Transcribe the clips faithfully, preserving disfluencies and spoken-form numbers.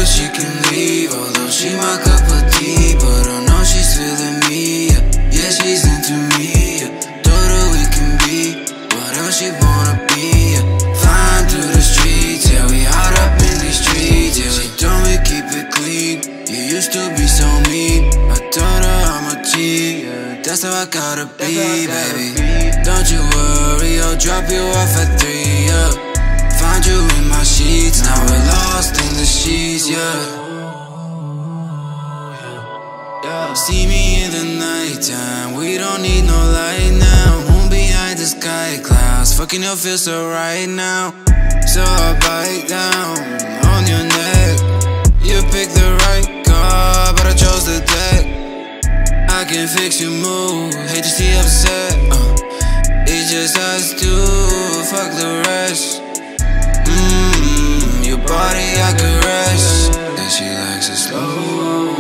her she can leave, although she my cup of tea, but I know she's feeling me, yeah, yeah she's into me, yeah. Told her we can be whatever she wanna be, yeah. Flying through the streets, yeah, we hot up in these streets, yeah. She told me keep it clean, you used to be so mean. I told her I'm a G, yeah, that's how I gotta be, baby. Don't you worry, I'll drop you off at three, yeah. Find you in my sheets, now we're lost in the sheets, yeah. See me in the nighttime, we don't need no light now. Moon behind the sky clouds, fucking you feel so right now. So I bite down on your neck. You picked the right car, but I chose the deck. I can fix your mood, hate to see you upset, uh, it's just us two, fuck the rest. Mmm, your body I caress, and she likes it slow.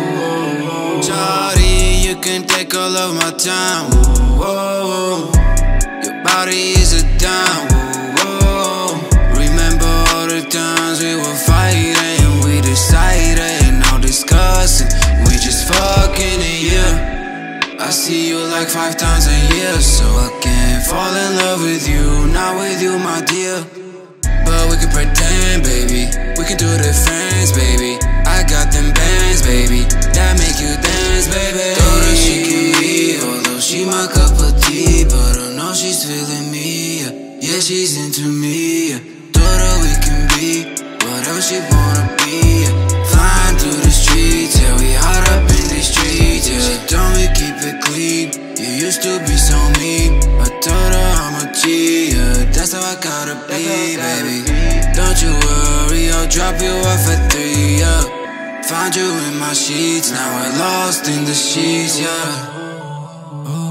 Shawty, you can take all of my time, whoa, your body is a dime, whoa. Remember all the times we were fighting, we decided, no discussing, we just fucking it, yeah. I see you like five times a year, so I can't fall in love with you, not with you my dear. But we can pretend, baby, we can do the friends, baby. I got them bands, baby, that make you dance, baby. Told her she can leave, although she my cup of tea, but I know she's feeling me, yeah, yeah she's into me, yeah. Told her we can be whatever she wanna be, yeah. Flying through the streets, yeah, we hot up in these streets, yeah. She told me keep it clean, you used to be so mean. I told her I'm a G, yeah, that's how I gotta be, baby. Don't you worry, I'll drop you off at three, yeah. Find you in my sheets, now we're lost in the sheets, yeah.